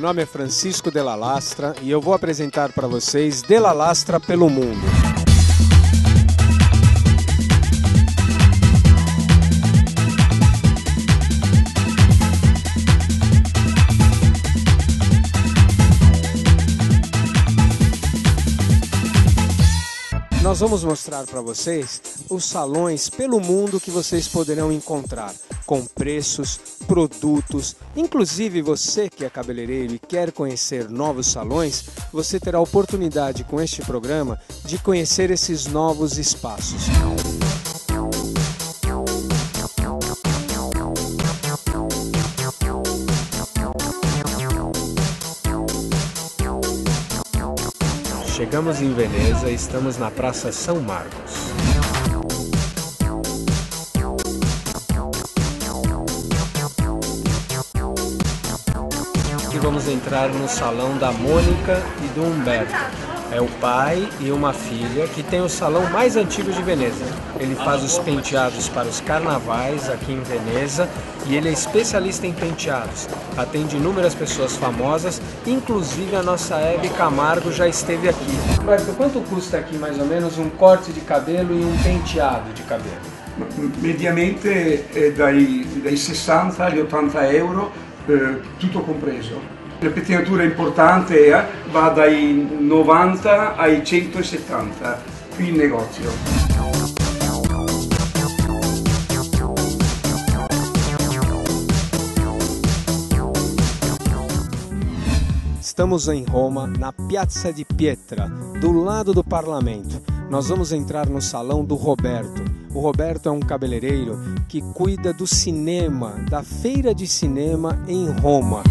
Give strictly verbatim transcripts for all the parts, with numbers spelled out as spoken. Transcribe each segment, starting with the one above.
nome é Francisco Della Lastra e eu vou apresentar para vocês Della Lastra pelo Mundo. Nós vamos mostrar para vocês os salões pelo mundo que vocês poderão encontrar, com preços, produtos. Inclusive você que é cabeleireiro e quer conhecer novos salões, você terá a oportunidade com este programa de conhecer esses novos espaços. Chegamos em Veneza e estamos na Praça São Marcos. E vamos entrar no salão da Mônica e do Humberto. É o pai e uma filha que tem o salão mais antigo de Veneza. Ele faz os penteados para os carnavais aqui em Veneza e ele é especialista em penteados. Atende inúmeras pessoas famosas, inclusive a nossa Hebe Camargo já esteve aqui. Humberto, quanto custa aqui mais ou menos um corte de cabelo e um penteado de cabelo? Mediamente è dai, dai sessanta agli ottanta euro, eh, tutto compreso. La pettinatura importante eh, va dai novanta ai centosettanta qui in negozio. Estamos em Roma, na Piazza di Pietra, do lado do parlamento. Nós vamos entrar no salão do Roberto. O Roberto é um cabeleireiro que cuida do cinema, da feira de cinema em Roma.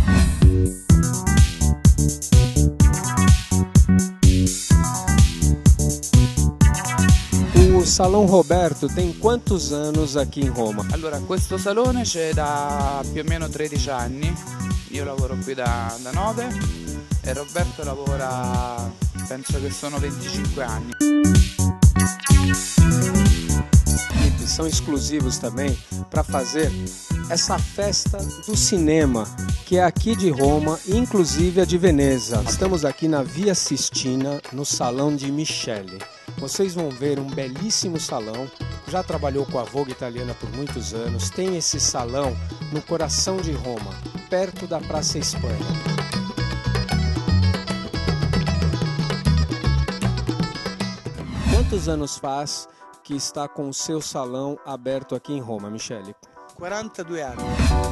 O Salão Roberto tem quantos anos aqui em Roma? Allora, questo salone c'è da più o meno tredici anni, io lavoro qui da, da nove e Roberto lavora, penso che sono venticinque anni. E são exclusivos também para fazer essa festa do cinema, que é aqui de Roma, inclusive a de Veneza. Estamos aqui na Via Sistina, no Salão de Michele. Vocês vão ver um belíssimo salão, já trabalhou com a Vogue italiana por muitos anos, tem esse salão no coração de Roma, perto da Praça Espanha. Quantos anos faz que está com o seu salão aberto aqui em Roma, Michele? quarantadue anni.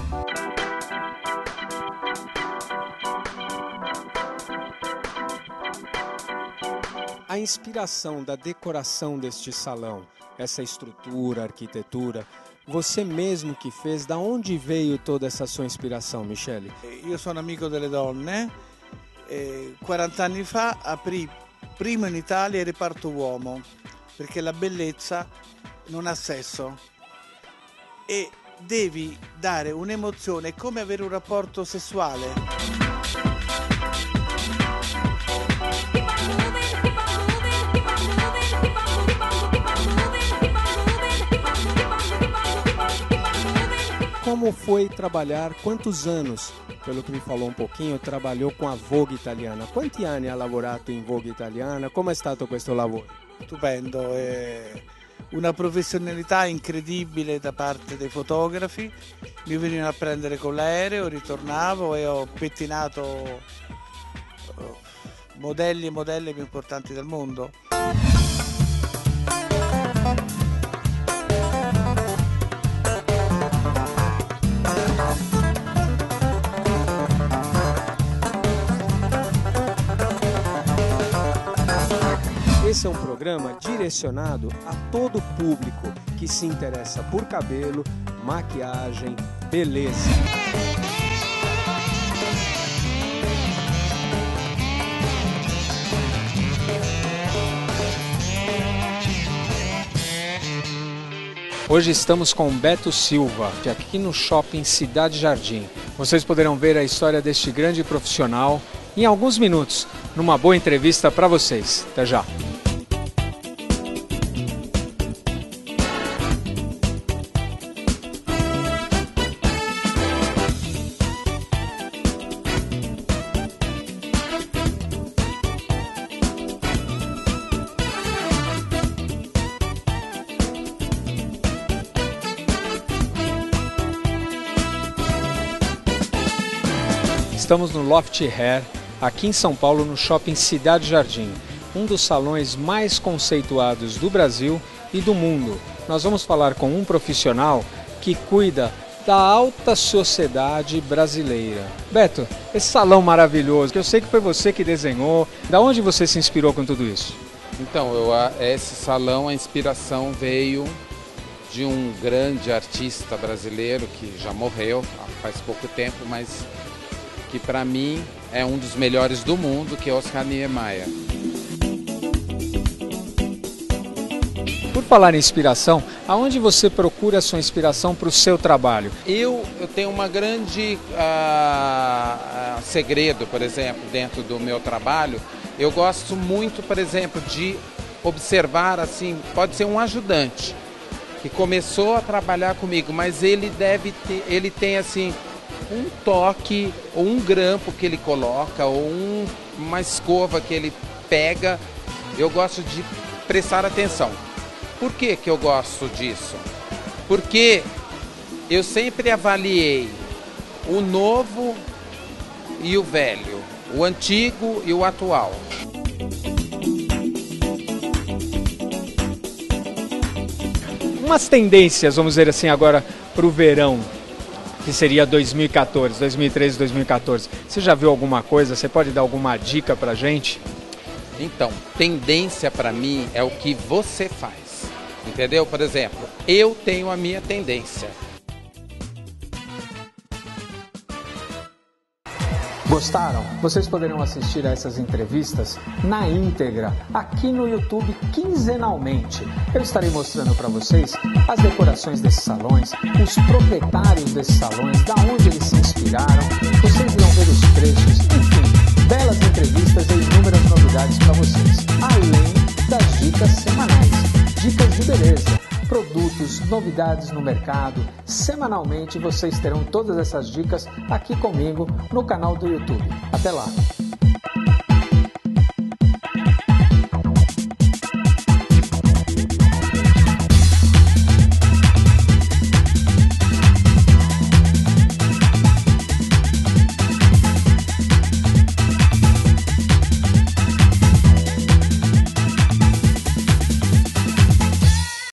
A inspiração da decoração deste salão, essa estrutura, arquitetura, você mesmo que fez, da onde veio toda essa sua inspiração, Michele? Io sono amico delle donne, e quaranta anni fa aprì primo in Italia il reparto uomo, perché la bellezza non ha sesso e devi dare un'emozione, è come avere un rapporto sessuale. Como foi trabalhar, quantos anos, pelo que me falou un pochino, trabalhou com a Vogue italiana? Quanti anni ha lavorato in Vogue italiana? Come è stato questo lavoro? Stupendo, è una professionalità incredibile da parte dei fotografi. Mi venivano a prendere con l'aereo, ritornavo e ho pettinato modelli e modelle più importanti del mondo. Esse é um programa direcionado a todo público que se interessa por cabelo, maquiagem, beleza. Hoje estamos com Beto Silva, aqui no Shopping Cidade Jardim. Vocês poderão ver a história deste grande profissional em alguns minutos, numa boa entrevista para vocês. Até já! Estamos no Loft Hair, aqui em São Paulo, no Shopping Cidade Jardim, um dos salões mais conceituados do Brasil e do mundo. Nós vamos falar com um profissional que cuida da alta sociedade brasileira. Beto, esse salão maravilhoso, que eu sei que foi você que desenhou, da onde você se inspirou com tudo isso? Então, eu, esse salão, a inspiração veio de um grande artista brasileiro que já morreu faz pouco tempo, mas que para mim é um dos melhores do mundo, que é Oscar Niemeyer. Por falar em inspiração, aonde você procura a sua inspiração para o seu trabalho? Eu, eu tenho uma grande uh, uh, segredo, por exemplo, dentro do meu trabalho. Eu gosto muito, por exemplo, de observar, assim, pode ser um ajudante que começou a trabalhar comigo, mas ele deve ter, ele tem assim um toque ou um grampo que ele coloca ou um, uma escova que ele pega. Eu gosto de prestar atenção. Por que que eu gosto disso? Porque eu sempre avaliei o novo e o velho, o antigo e o atual. Umas tendências, vamos dizer assim, agora para o verão, que seria dois mil e quatorze, dois mil e treze, dois mil e quatorze. Você já viu alguma coisa? Você pode dar alguma dica para a gente? Então, tendência para mim é o que você faz, entendeu? Por exemplo, eu tenho a minha tendência. Gostaram? Vocês poderão assistir a essas entrevistas na íntegra, aqui no YouTube, quinzenalmente. Eu estarei mostrando para vocês as decorações desses salões, os proprietários desses salões, da onde eles se inspiraram. Vocês irão ver os preços, enfim, belas entrevistas e inúmeras novidades para vocês, além das dicas semanais, dicas de beleza, produtos, novidades no mercado. Semanalmente vocês terão todas essas dicas aqui comigo no canal do YouTube. Até lá!